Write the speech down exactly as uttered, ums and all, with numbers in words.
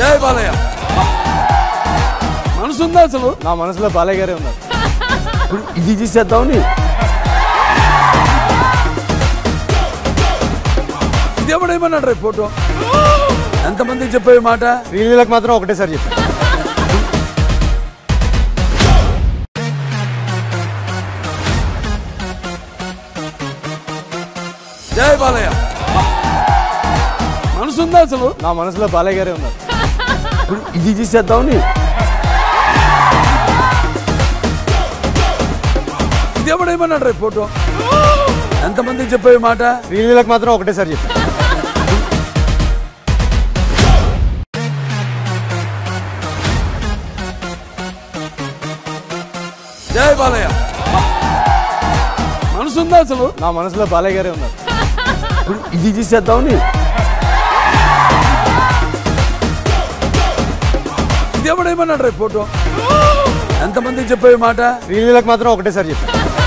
జై బాలయ్య. మనసు ఉందా అసలు? నా మనసులో బాలయ్య గారే ఉన్నారు. ఇది తీసేద్దామని. ఇది ఎవడేమన్నాడు రేపు ఫోటో? ఎంతమందికి చెప్పే మాట? శ్రీలీలకు మాత్రం ఒకటేసారి చెప్పాను. జై బాలయ్య. మనసు ఉందా అసలు? నా మనసులో బాలయ్య గారే ఉన్నారు. ఇది తీసేద్దామని. ఇది ఎవడేమన్నాడు రేపు ఫోటో? ఎంతమందికి చెప్పే మాట? శ్రీలీలకు మాత్రం ఒకటేసారి చెప్పాను. జై బాలయ్య. మనసు ఉందా అసలు? నా మనసులో బాలయ్య గారే ఉన్నారు. ఇది తీసేద్దామని. ఇది ఎవడేమన్నాడు రేపు ఫోటో? ఎంతమందికి చెప్పే మాట? శ్రీలీలకు మాత్రం ఒకటేసారి చెప్పాను.